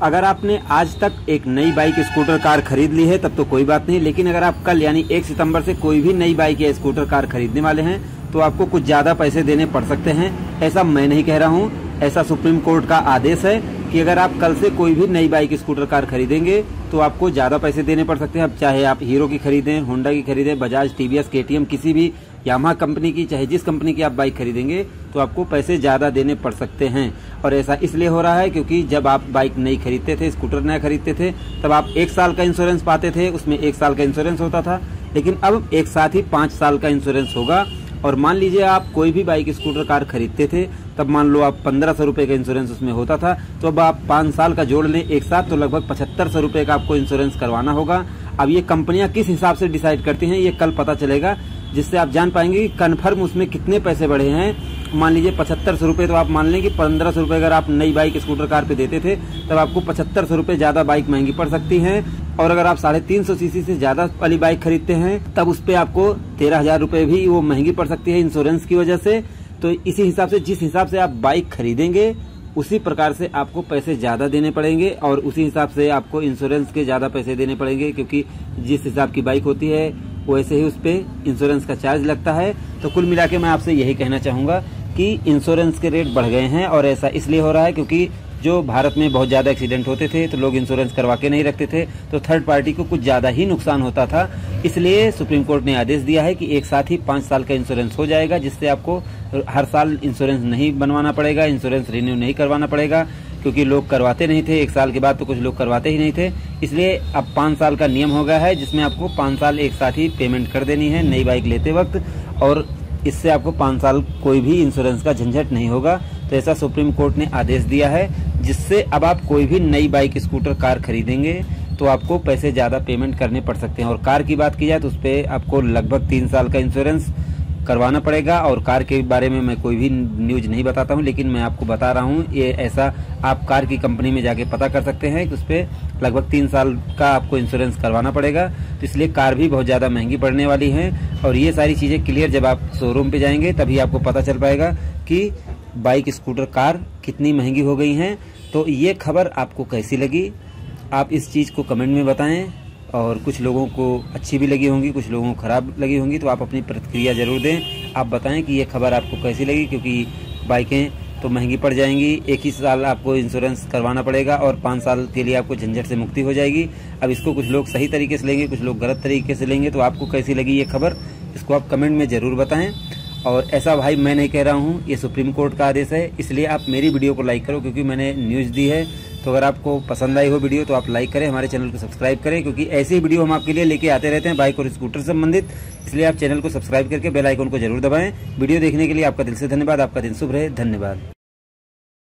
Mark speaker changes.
Speaker 1: अगर आपने आज तक एक नई बाइक स्कूटर कार खरीद ली है तब तो कोई बात नहीं, लेकिन अगर आप कल यानी 1 सितंबर से कोई भी नई बाइक या स्कूटर कार खरीदने वाले हैं तो आपको कुछ ज्यादा पैसे देने पड़ सकते हैं। ऐसा मैं नहीं कह रहा हूँ, ऐसा सुप्रीम कोर्ट का आदेश है कि अगर आप कल से कोई भी नई बाइक स्कूटर कार खरीदेंगे तो आपको ज्यादा पैसे देने पड़ सकते हैं। अब चाहे आप हीरो की खरीदें, होंडा की खरीदें, बजाज, टीवीएस, केटीएम, किसी भी यामाहा कंपनी की, चाहे जिस कंपनी की आप बाइक खरीदेंगे तो आपको पैसे ज्यादा देने पड़ सकते हैं। और ऐसा इसलिए हो रहा है क्योंकि जब आप बाइक नई खरीदते थे, स्कूटर नया खरीदते थे, तब आप 1 साल का इंश्योरेंस पाते थे, उसमें 1 साल का इंश्योरेंस होता था। लेकिन अब एक साथ ही 5 साल का इंश्योरेंस होगा। और मान लीजिए आप कोई भी बाइक स्कूटर कार खरीदते थे, तब मान लो आप 1500 रुपए का इंश्योरेंस उसमें होता था, तो अब आप 5 साल का जोड़ लें एक साथ तो लगभग 7500 रुपए का आपको इंश्योरेंस करवाना होगा। अब ये कंपनियां किस हिसाब से डिसाइड करती हैं ये कल पता चलेगा, जिससे आप जान पाएंगे कि कन्फर्म उसमें कितने पैसे बढ़े हैं। मान लीजिए 7500 रुपए, तो आप मान लें कि 1500 रुपए अगर आप नई बाइक स्कूटर कार पे देते थे तब आपको 7500 रुपए ज्यादा बाइक महंगी पड़ सकती है। और अगर आप 350 सीसी से ज्यादा वाली बाइक खरीदते हैं तब उस पे आपको 13,000 रुपए भी वो महंगी पड़ सकती है इंश्योरेंस की वजह से। तो इसी हिसाब से जिस हिसाब से आप बाइक खरीदेंगे उसी प्रकार से आपको पैसे ज्यादा देने पड़ेंगे और उसी हिसाब से आपको इंश्योरेंस के ज्यादा पैसे देने पड़ेंगे, क्योंकि जिस हिसाब की बाइक होती है वैसे ही उस पे इंश्योरेंस का चार्ज लगता है। तो कुल मिला के मैं आपसे यही कहना चाहूंगा कि इंश्योरेंस के रेट बढ़ गए हैं और ऐसा इसलिए हो रहा है क्योंकि जो भारत में बहुत ज्यादा एक्सीडेंट होते थे तो लोग इंश्योरेंस करवा के नहीं रखते थे, तो थर्ड पार्टी को कुछ ज्यादा ही नुकसान होता था। इसलिए सुप्रीम कोर्ट ने आदेश दिया है कि एक साथ ही 5 साल का इंश्योरेंस हो जाएगा, जिससे आपको हर साल इंश्योरेंस नहीं बनवाना पड़ेगा, इंश्योरेंस रिन्यू नहीं करवाना पड़ेगा, क्योंकि लोग करवाते नहीं थे। 1 साल के बाद तो कुछ लोग करवाते ही नहीं थे। इसलिए अब 5 साल का नियम हो गया है, जिसमें आपको 5 साल एक साथ ही पेमेंट कर देनी है नई बाइक लेते वक्त, और इससे आपको 5 साल कोई भी इंश्योरेंस का झंझट नहीं होगा। तो ऐसा सुप्रीम कोर्ट ने आदेश दिया है, जिससे अब आप कोई भी नई बाइक स्कूटर कार खरीदेंगे तो आपको पैसे ज्यादा पेमेंट करने पड़ सकते हैं। और कार की बात की जाए तो उस पर आपको लगभग 3 साल का इंश्योरेंस करवाना पड़ेगा। और कार के बारे में मैं कोई भी न्यूज नहीं बताता हूं, लेकिन मैं आपको बता रहा हूं, ये ऐसा आप कार की कंपनी में जाके पता कर सकते हैं कि उस पर लगभग 3 साल का आपको इंश्योरेंस करवाना पड़ेगा। तो इसलिए कार भी बहुत ज्यादा महंगी पड़ने वाली है। और ये सारी चीजें क्लियर जब आप शोरूम पे जाएंगे तभी आपको पता चल पाएगा कि बाइक स्कूटर कार कितनी महंगी हो गई हैं। तो ये खबर आपको कैसी लगी, आप इस चीज को कमेंट में बताएं। और कुछ लोगों को अच्छी भी लगी होंगी, कुछ लोगों को खराब लगी होंगी, तो आप अपनी प्रतिक्रिया जरूर दें। आप बताएं कि ये खबर आपको कैसी लगी, क्योंकि बाइकें तो महंगी पड़ जाएंगी, 1 ही साल आपको इंश्योरेंस करवाना पड़ेगा और 5 साल के लिए आपको झंझट से मुक्ति हो जाएगी। अब इसको कुछ लोग सही तरीके से लेंगे, कुछ लोग गलत तरीके से लेंगे। तो आपको कैसी लगी ये खबर, इसको आप कमेंट में जरूर बताएं। और ऐसा भाई मैं नहीं कह रहा हूँ, ये सुप्रीम कोर्ट का आदेश है, इसलिए आप मेरी वीडियो को लाइक करो, क्योंकि मैंने न्यूज़ दी है। तो अगर आपको पसंद आई हो वीडियो तो आप लाइक करें, हमारे चैनल को सब्सक्राइब करें, क्योंकि ऐसी वीडियो हम आपके लिए लेके आते रहते हैं बाइक और स्कूटर संबंधित। इसलिए आप चैनल को सब्सक्राइब करके बेल आइकन को जरूर दबाएं। वीडियो देखने के लिए आपका दिल से धन्यवाद। आपका दिन शुभ रहे। धन्यवाद।